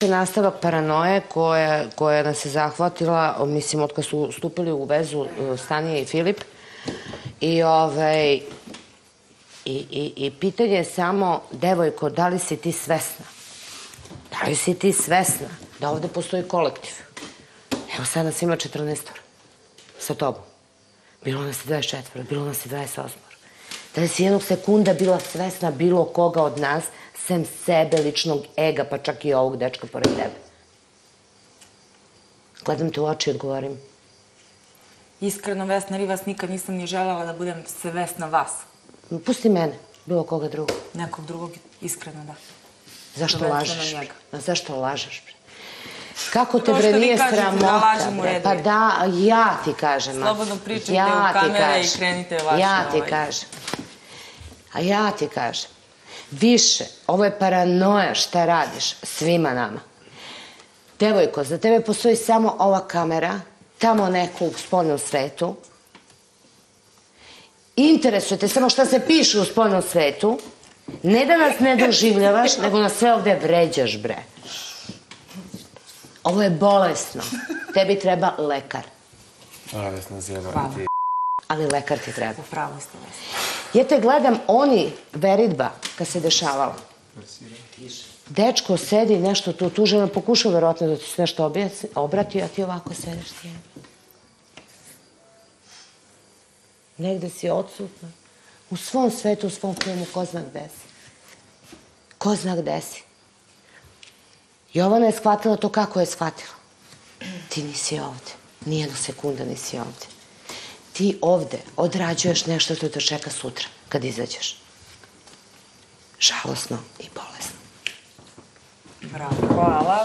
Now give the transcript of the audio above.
Nastavak paranoje koja nas je zahvatila, mislim, od kada su stupili u vezu Stanija i Filip. I pitanje je samo, devojko, da li si ti svesna? Da li si ti svesna da ovde postoji kolektiv? Evo sad nas ima 14 sa tobom. Bilo nas je 24, bilo nas je 28. Da li si jednog sekunda bila svesna bilo koga od nas, sem sebe, ličnog ega, pa čak i ovog dečka pored tebe? Gledam te u oči i odgovorim. Iskreno, Vesna, ili vas nikad nisam ni želela da budem svesna vas. Pusti mene, bilo koga drugog. Nekog drugog, iskreno da. Zašto lažeš? Zašto lažeš? Kako te bre nije sramota? Pa da, ja ti kažem. Slobodno pričajte u kamere i krenite vaše. Ja ti kažem. A ja ti kažem. Više, ovo je paranoja šta radiš svima nama. Devojko, za tebe postoji samo ova kamera, tamo neko u spoljnom svetu. Interesuje te samo šta se piše u spoljnom svetu. Ne da nas ne doživljavaš, nego nas sve ovde vređaš, bre. Ovo je bolesno. Tebi treba lekar. Hvala. Ali lekar ti treba. Upravo ste, Vesna. Ja te gledam, oni, veritba, kad se dešavala. Dečko sedi nešto tu, tu žena pokušao verovatno da ti se nešto obrati, a ti ovako sediš ti. Negde si odsutna. U svom svetu, u svom filmu, ko zna gde si. Ko zna gde si. Jovana je shvatila to kako je shvatila. Ti nisi ovde. Nijednog sekunda nisi ovde. Ti ovde odrađuješ nešto što te čeka sutra, kad izađeš. Žalosno i bolesno. Bravo, hvala.